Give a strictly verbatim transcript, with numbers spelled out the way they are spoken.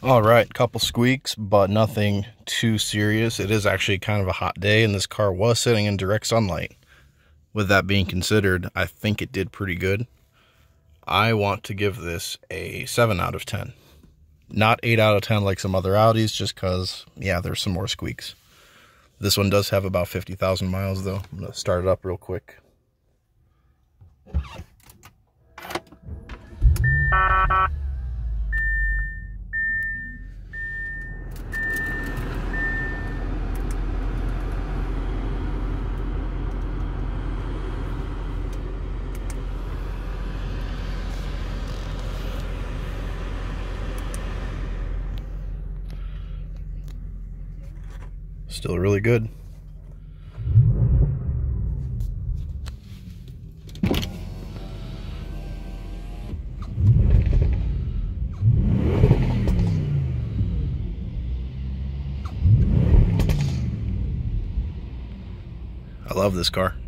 All right, couple squeaks, but nothing too serious. It is actually kind of a hot day, and this car was sitting in direct sunlight. With that being considered, I think it did pretty good. I want to give this a seven out of ten. Not eight out of ten like some other Audis, just because, yeah, there's some more squeaks. This one does have about fifty thousand miles, though. I'm going to start it up real quick. Still really good. I love this car.